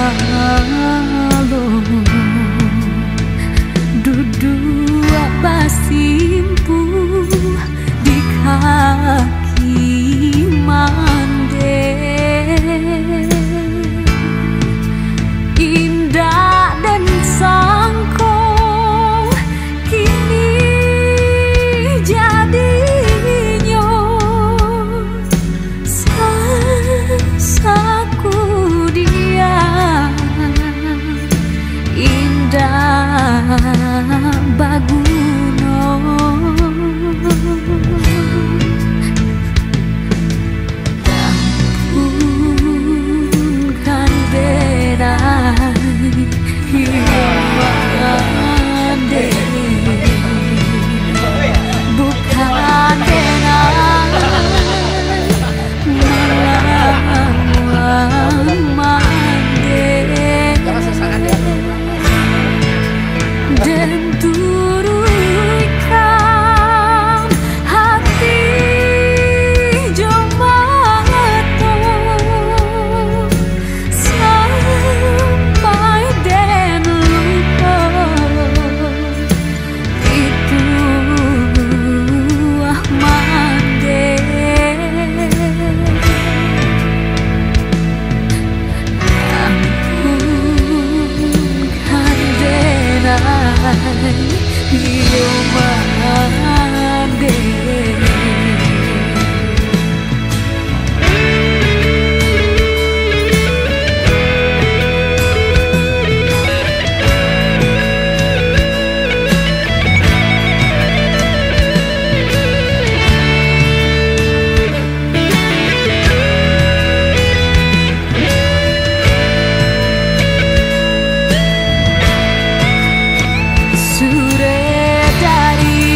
walau duduk basimpu di kaki mande, indah dan sangkong kini jadinya saku dia indah baguno. Ampunkan berai hiwande, bukan berai melawan mande, dan turunkan hati jemato sampai den lupa itu mande. Ampunkan denai iyo mande. Sure dari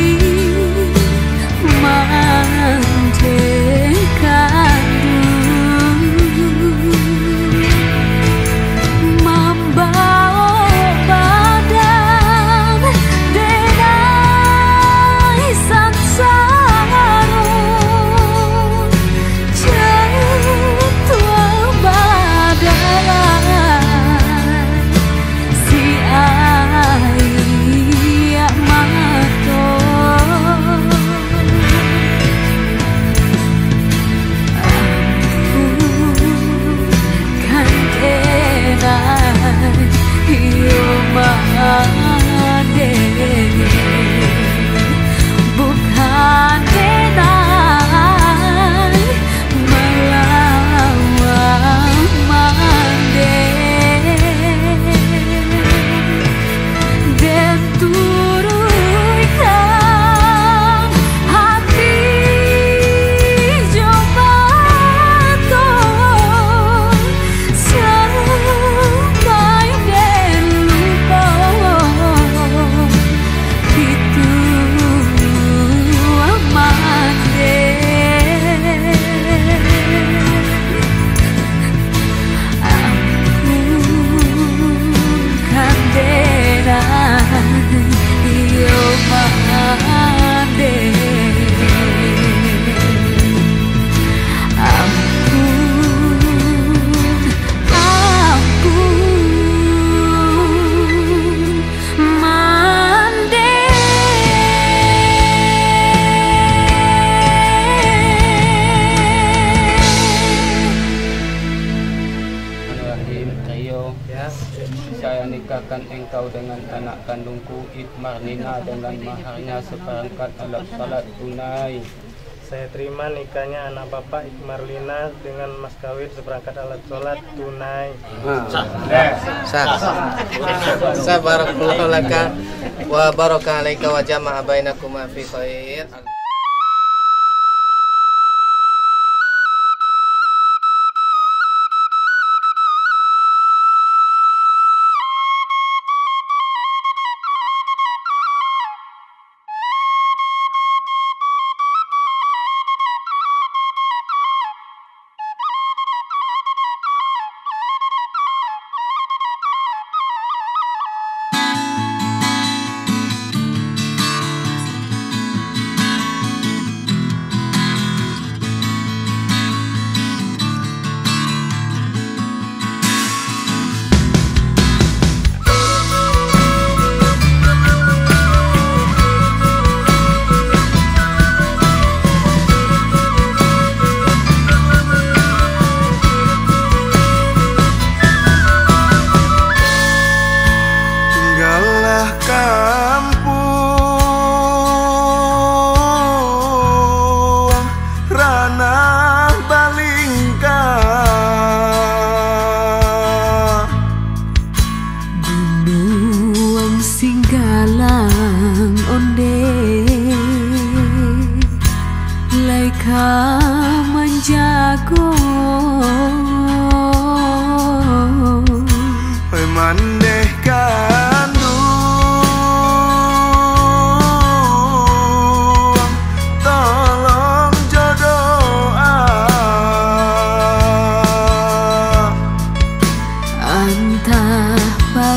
mantekan membawa badan denai sansaro jatuh badan si ayah mato. Ampunkan denai iyo mande, bukan denai melawan mande, dan turunkan hati jemato sampai den lupa itu mande. Ampunkan denai iyo mande. Ampun mande. Rahim Trio, Ya, saya nikahkan engkau dengan anak kandungku Ikmarlina dengan maharnya seperangkat alat salat tunai. saya terima nikahnya anak Bapak Ikmarlina dengan mas kawin seperangkat alat sholat tunai. Sah barakallahu laka wa baraka alaika wa jama'a bainakuma fi khair.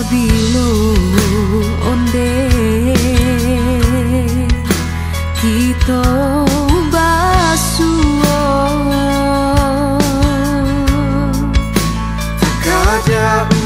bilo onde kita basuo Kajak